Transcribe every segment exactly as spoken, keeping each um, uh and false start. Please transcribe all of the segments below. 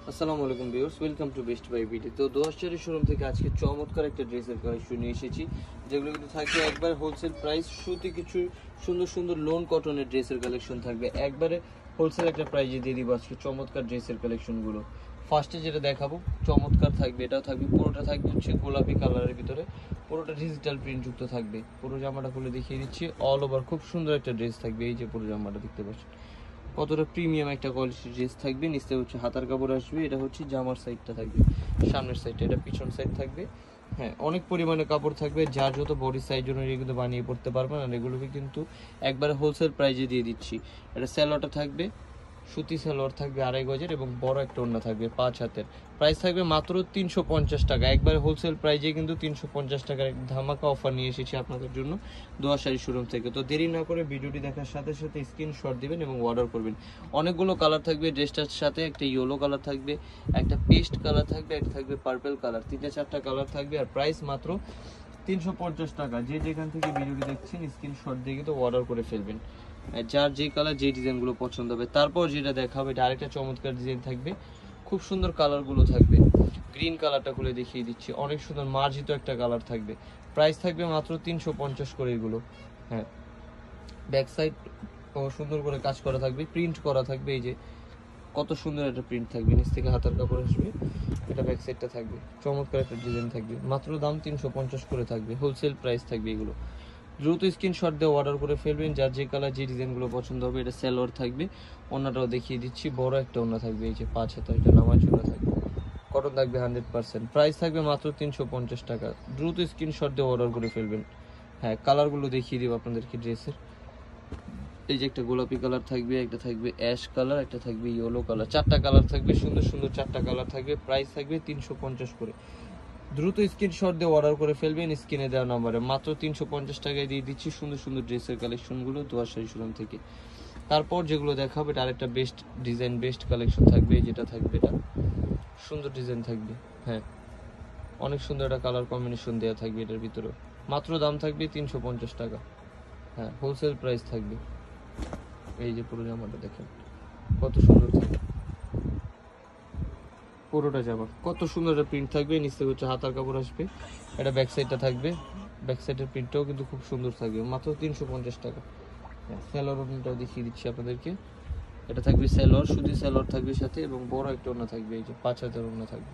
আসসালামু আলাইকুম viewers, welcome to Best Buy BD. তো দোহাজারি শোরুম থেকে আজকে চমৎকার একটা ড্রেসের কালেকশন নিয়ে এসেছি, যেগুলো কিন্তু থাকবে একবার হোলসেল প্রাইস। সুতি কিছু সুন্দর সুন্দর লোন কটনের ড্রেসের কালেকশন থাকবে একবারে হোলসেল একটা প্রাইজে দিয়ে দিব আজকে চমৎকার ড্রেসের কালেকশনগুলো। ফার্স্টে যেটা দেখাবো চমৎকার থাকবে, এটাও থাকবে, পুরোটা থাকবে হচ্ছে গোলাপি কালারের ভিতরে, পুরোটা ডিজিটাল প্রিন্ট যুক্ত থাকবে। পুরো জামাটা খুলে দেখিয়ে দিচ্ছি, অল ওভার খুব সুন্দর একটা ড্রেস থাকবে। এই যে পুরো জামাটা দেখতে পাচ্ছেন, কতটা প্রিমিয়াম একটা কোয়ালিটির ড্রেস থাকবে। নিচে হচ্ছে হাতার কাপড় আসবে, এটা হচ্ছে জামার সাইডটা থাকবে, সামনের সাইডটা, এটা পিছন সাইড থাকবে। হ্যাঁ, অনেক পরিমাণে কাপড় থাকবে, যার যত বডি সাইজ অনুযায়ী কিন্তু বানিয়ে পড়তে পারবেন। আর এগুলোকে কিন্তু একবারে হোলসেল প্রাইজে দিয়ে দিচ্ছি। এটা স্যালোয়ারটা থাকবে, সুতি সালোয়ার থাকবে আড়াই গজের এবং বড় একটা ওড়না থাকবে পাঁচ হাতের। প্রাইস থাকবে মাত্র তিনশো পঞ্চাশ টাকা, একবারে হোলসেল প্রাইজে কিন্তু তিনশো পঞ্চাশ টাকার এক ধামাকা অফার নিয়ে এসেছি আপনাদের জন্য দোহাজারি শোরুম থেকে। তো দেরি না করে ভিডিওটি দেখার সাথে সাথে স্ক্রিনশট দিবেন এবং অর্ডার করবেন। অনেকগুলো কালার থাকবে ড্রেসটার সাথে, একটা ইয়েলো কালার থাকবে, একটা পেস্ট কালার থাকবে, একটা থাকবে পার্পল কালার, তিনটা চারটা কালার থাকবে। আর প্রাইস মাত্র তিনশো পঞ্চাশ টাকা। যে যেখান থেকে ভিডিওটি দেখছেন স্ক্রিনশট দিয়ে কিন্তু অর্ডার করে ফেলবেন, যার যে কালার যে ডিজাইনগুলো পছন্দ হবে। তারপর যেটা দেখাবে এটা আরেকটা চমৎকার ডিজাইন থাকবে, খুব সুন্দর কালারগুলো থাকবে। গ্রিন কালারটা খুলে দেখিয়ে দিচ্ছি, অনেক সুন্দর মার্জিত একটা কালার থাকবে। প্রাইস থাকবে মাত্র তিনশো পঞ্চাশ করে এগুলো। হ্যাঁ, ব্যাক সাইড সুন্দর করে কাজ করা থাকবে, প্রিন্ট করা থাকবে। এই যে কত সুন্দর একটা প্রিন্ট থাকবে, নিচ থেকে হাতার কাপড় আসবে, এটা ব্যাক সাইডটা থাকবে, চমৎকার একটা ডিজাইন থাকবে। মাত্র দাম তিনশো পঞ্চাশ করে থাকবে, হোলসেল প্রাইস থাকবে এগুলো। দ্রুত স্ক্রিনশট দিয়ে অর্ডার করে ফেলবেন, যার যে কালার যে ডিজাইনগুলো পছন্দ হবে। এটা সালোয়ার থাকবে, ওড়নাটাও দেখিয়ে দিচ্ছি, বড় একটা ওড়না থাকবে, এই যে পাঁচ হাতে একটা নামাজ ওড়না থাকবে, কটন থাকবে হান্ড্রেড পার্সেন্ট। প্রাইস থাকবে মাত্র তিনশো পঞ্চাশ টাকা, দ্রুত স্ক্রিনশট দিয়ে অর্ডার করে ফেলবেন। হ্যাঁ, কালারগুলো দেখিয়ে দিব আপনাদেরকে ড্রেসের। এই যে একটা গোলাপি কালার থাকবে, একটা থাকবে অ্যাশ কালার, একটা থাকবে ইয়েলো কালার, চারটা কালার থাকবে, সুন্দর সুন্দর চারটা কালার থাকবে। প্রাইস থাকবে তিনশো পঞ্চাশ করে, দ্রুত স্ক্রিনশট দিয়ে অর্ডার করে ফেলবেন স্ক্রিনে দেওয়া নম্বরে। মাত্র তিনশো পঞ্চাশ টাকায় দিয়ে দিচ্ছি সুন্দর সুন্দর ড্রেসের কালেকশনগুলো দোহাজারি শোরুম থেকে। তারপর যেগুলো দেখাবে এটা আরেকটা বেস্ট ডিজাইন, বেস্ট কালেকশন থাকবে, যেটা থাকবে এটা সুন্দর ডিজাইন থাকবে। হ্যাঁ, অনেক সুন্দর একটা কালার কম্বিনেশন দেওয়া থাকবে এটার ভিতরে। মাত্র দাম থাকবে তিনশো পঞ্চাশ টাকা। হ্যাঁ, হোলসেল প্রাইস থাকবে। এই যে পুরো জামাটা দেখেন কত সুন্দর থাকবে, পুরোটা জামা কত সুন্দর একটা প্রিন্ট থাকবে। নিচে হচ্ছে হাতার কাপড় আসবে, এটা ব্যাক সাইডটা থাকবে, ব্যাক সাইডের প্রিন্টটাও কিন্তু খুব সুন্দর থাকবে। মাত্র তিনশো পঞ্চাশ টাকা। স্যালোয়ার ওড়নাটাও দেখিয়ে দিচ্ছি আপনাদেরকে, এটা থাকবে স্যালোয়ার, সুতি স্যালোয়ার থাকবে সাথে এবং বড় একটা ওড়না থাকবে, এই যে পাঁচ হাতের ওড়না থাকবে।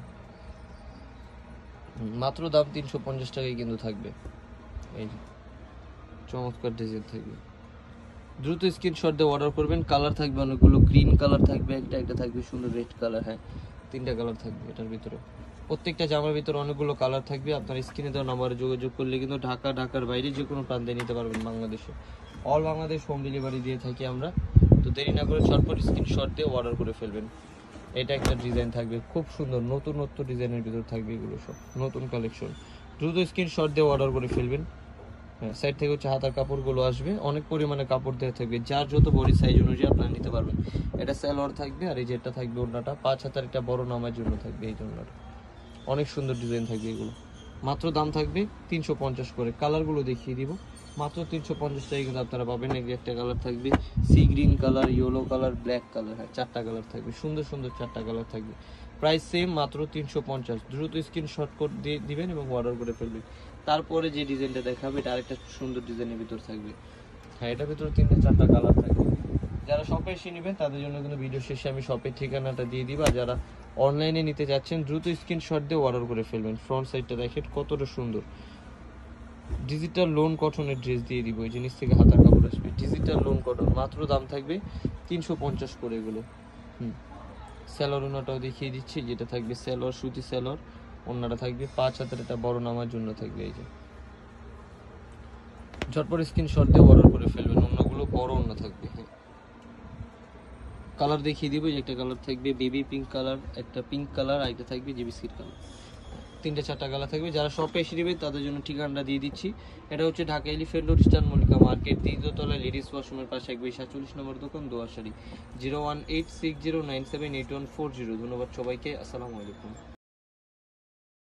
মাত্র দাম তিনশো পঞ্চাশ টাকায় কিন্তু থাকবে। এই যে চমৎকার ডিজাইন থাকবে, দ্রুত স্ক্রিনশট দিয়ে অর্ডার করবেন। কালার থাকবে অনেকগুলো, গ্রিন কালার থাকবে একটা, একটা থাকবে সুন্দর রেড কালার। হ্যাঁ, তিনটা কালার থাকবে এটার ভিতরে, প্রত্যেকটা জামার ভিতরে অনেকগুলো কালার থাকবে। আপনার স্ক্রিনে দেওয়া নাম্বারে যোগাযোগ করলে কিন্তু ঢাকা, ঢাকার বাইরে যে কোনো প্রান্তে নিতে পারবেন বাংলাদেশে। অল বাংলাদেশ হোম ডেলিভারি দিয়ে থাকি আমরা। তো দেরি না করে ঝটপট স্ক্রিনশট দিয়ে অর্ডার করে ফেলবেন। এটা একটা ডিজাইন থাকবে খুব সুন্দর, নতুন নতুন ডিজাইনের ভিতর থাকবে এগুলো সব নতুন কালেকশন। দ্রুত স্ক্রিনশট দিয়ে অর্ডার করে ফেলবেন। হ্যাঁ, সাইড থেকে হচ্ছে হাতার কাপড়গুলো আসবে, অনেক পরিমাণে কাপড় দেওয়া থাকবে, যার যত বডি সাইজ অনুযায়ী আপনারা নিতে পারবেন। এটা সালোয়ার থাকবে, আর এই যেটা থাকবে ওড়নাটা পাঁচ হাতার, এটা বড় নামার জন্য থাকবে এই ওড়নাটা। অনেক সুন্দর ডিজাইন থাকবে এগুলো। মাত্র দাম থাকবে তিনশো পঞ্চাশ করে। কালারগুলো দেখিয়ে দিব, মাত্র তিনশো পঞ্চাশ টাকা কিন্তু আপনারা পাবেন। একটা কালার থাকবে sea green colour, yellow colour, black colour. হ্যাঁ, চারটা কালার থাকবে, সুন্দর সুন্দর চারটা কালার থাকবে। প্রাইস সেম, মাত্র তিনশো পঞ্চাশ। দ্রুত স্ক্রিনশট করে দিয়ে দিবেন এবং অর্ডার করে ফেলবেন। তারপরে যে ডিজাইনটা দেখাবে এটা আরেকটা সুন্দর ডিজাইনের ভিতর থাকবে। হ্যাঁ, এটার ভিতরে তিনটে চারটা কালার থাকবে। যারা শপে এসে নেবেন তাদের জন্য কিন্তু ভিডিও শেষে আমি শপের ঠিকানাটা দিয়ে দিব। আর যারা অনলাইনে নিতে যাচ্ছেন দ্রুত স্ক্রিনশট দিয়ে অর্ডার করে ফেলবেন। ফ্রন্ট সাইডটা দেখেন কতটা সুন্দর, ডিজিটাল লোন কটনের ড্রেস দিয়ে দিব। এই জিনিস থেকে হাতার কাপড় আসবে, ডিজিটাল লোন কটন। মাত্র দাম থাকবে তিনশো পঞ্চাশ করে এগুলো। হুম, স্যালোয়ার ওনাটাও দেখিয়ে দিচ্ছি, যেটা থাকবে স্যালোয়ার, সুতি স্যালোয়ার, ওনাটা থাকবে পাঁচ হাতের, একটা বড় নামার জন্য থাকবে। এই যে ঝটপট স্ক্রিনশট দিয়ে অর্ডার করে ফেলবেন। অন্যগুলো বড় অন্য থাকবে। হ্যাঁ, কালার দেখিয়ে দিব, একটা কালার থাকবে বেবি পিঙ্ক কালার, একটা পিঙ্ক কালার, আর একটা থাকবে যে বিস্কিট কালার। তিনটে চারটা কালার থাকবে। যারা শপে এসে নেবে তাদের জন্য ঠিকানাটা দিয়ে দিচ্ছি। এটা হচ্ছে Dhaka elephant road, eastern Mallika market, দ্বিতীয় তলায় লেডিস ওয়াশরুমের পাশে একবার সাতচল্লিশ নম্বর দোকান, Dohazari. Zero one eight six zero nine seven eight one four zero. ধন্যবাদ সবাইকে, আসসালামু আলাইকুম।